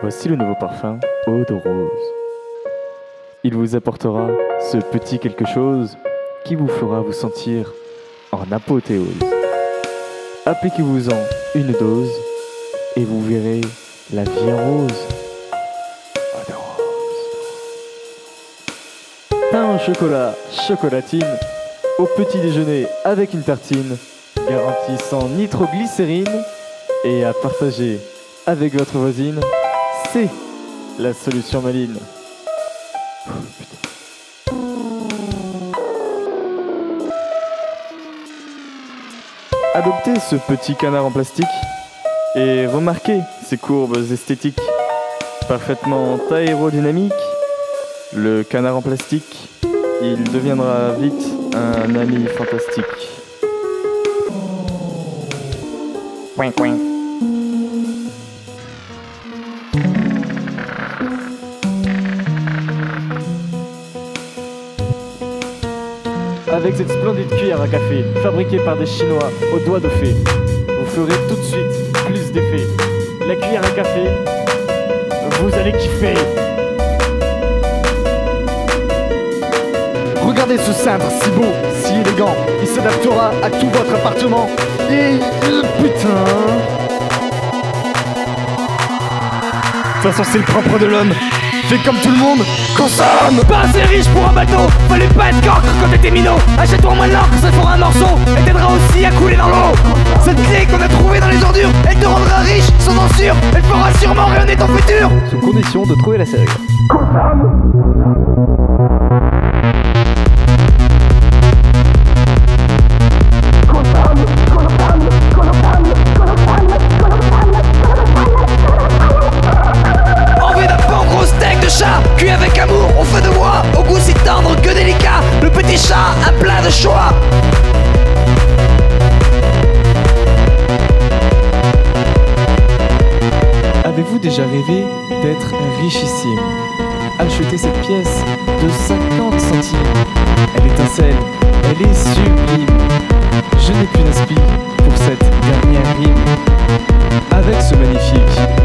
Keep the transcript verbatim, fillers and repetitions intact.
Voici le nouveau parfum Eau de Rose. Il vous apportera ce petit quelque chose qui vous fera vous sentir en apothéose. Appliquez-vous-en une dose et vous verrez la vie en rose. Eau de Rose. Pain au chocolat, chocolatine, au petit déjeuner avec une tartine, garantissant nitroglycérine et à partager avec votre voisine, c'est la solution maline. Oh, putain. Adoptez ce petit canard en plastique et remarquez ses courbes esthétiques. Parfaitement aérodynamique, le canard en plastique, il deviendra vite un ami fantastique. Coin, coin. Avec cette splendide cuillère à café, fabriquée par des Chinois aux doigts de fée, vous ferez tout de suite plus d'effet. La cuillère à café, vous allez kiffer. Regardez ce cintre si beau, si élégant, il s'adaptera à tout votre appartement. Et euh, putain. De toute façon c'est le propre de l'homme. Fais comme tout le monde, consomme. Pas assez riche pour un bateau, fallait pas être cancre quand t'étais minot. Achète-toi moins de l'encre, ça fera un morceau et t'aidera aussi à couler dans l'eau. Cette clé qu'on a trouvée dans les ordures, elle te rendra riche, sans en sûr. Elle fera sûrement rayonner ton futur. Sous condition de trouver la serrure. Cuit avec amour, au feu de bois, au goût si tendre que délicat. Le petit chat, un plat de choix. Avez-vous déjà rêvé d'être richissime? Achetez cette pièce de cinquante centimes. Elle étincelle, elle est sublime. Je n'ai plus d'inspi pour cette dernière rime. Avec ce magnifique